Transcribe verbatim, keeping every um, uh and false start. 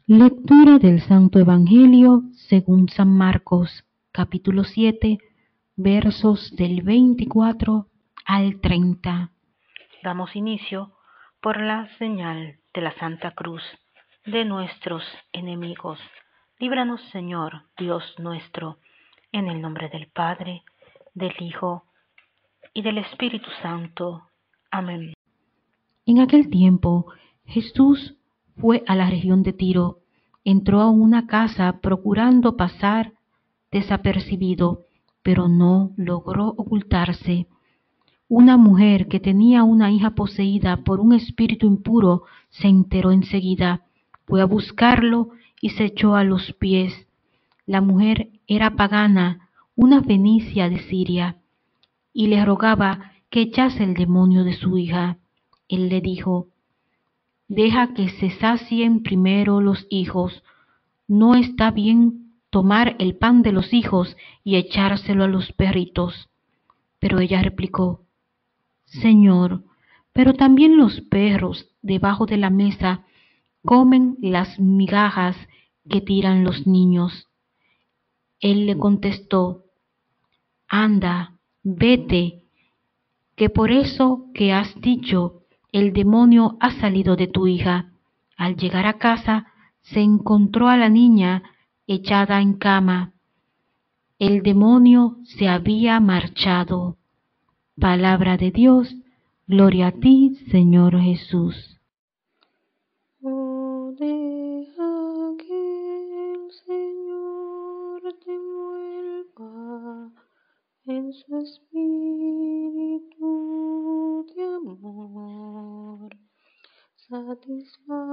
Lectura del Santo Evangelio según San Marcos, capítulo siete, versos del veinticuatro al treinta. Damos inicio por la señal de la Santa Cruz de nuestros enemigos. Líbranos, Señor, Dios nuestro, en el nombre del Padre, del Hijo y del Espíritu Santo. Amén. En aquel tiempo, Jesús fue a la región de Tiro, entró a una casa procurando pasar desapercibido, pero no logró ocultarse. Una mujer que tenía una hija poseída por un espíritu impuro se enteró enseguida, fue a buscarlo y se echó a los pies. La mujer era pagana, una fenicia de Siria, y le rogaba que echase el demonio de su hija. Él le dijo: deja que se sacien primero los hijos, no está bien tomar el pan de los hijos y echárselo a los perritos. Pero ella replicó: Señor, pero también los perros debajo de la mesa comen las migajas que tiran los niños. Él le contestó: anda, vete, que por eso que has dicho, el demonio ha salido de tu hija. Al llegar a casa, se encontró a la niña echada en cama. El demonio se había marchado. Palabra de Dios, gloria a ti, Señor Jesús. Oh, deja que el Señor te envuelva en su espíritu de amor, satisfaga